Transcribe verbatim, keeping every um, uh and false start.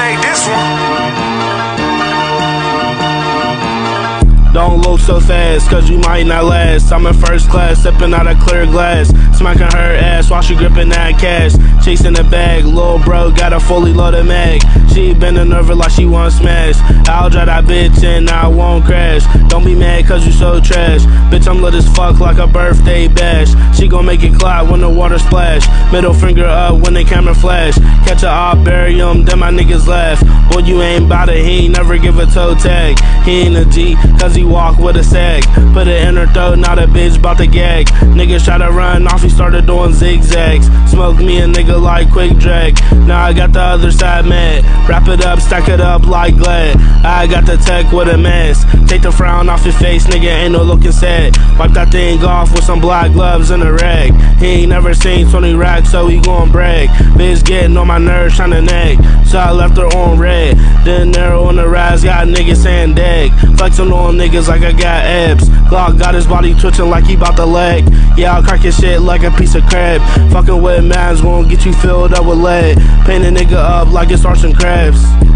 made this one. Don't look so fast, cause you might not last. I'm in first class, sipping out a clear glass, smacking her ass while she gripping that cash. Chasing the bag, lil' bro got a fully loaded mag. She bending over like she want smash. I'll drive that bitch and I won't crash. Don't be mad cause you so trash. Bitch, I'm lit as fuck like a birthday bash. She gon' make it clap when the water splash. Middle finger up when the camera flash. Catch a op, bury him, then my niggas laugh. Boy, you ain't bout it, he ain't never give a toe tag. He ain't a G, cause he walk with a sag. Put it in her throat, not a bitch bout to gag. Niggas try to run off, he started doing zigzags. Smoke me a nigga like quick drag. Now I got the other side mad. Wrap it up, stack it up like Glad. I got the tech with a mask. Take the frown off your face, nigga, ain't no looking sad. Wipe that thing off with some black gloves and a rag. He ain't never seen twenty racks, so he gon' brag. Bitch getting on my nerves, tryna nag. So I left her on red. Then narrow on the rise, got niggas saying dag. Flexing on niggas like I got abs. Glock got his body twitching like he bout to leg. Yeah, I'll crack his shit like a piece of crab. Fucking with mans won't get you filled up with lead. Paint a nigga up like it's arts and crabs.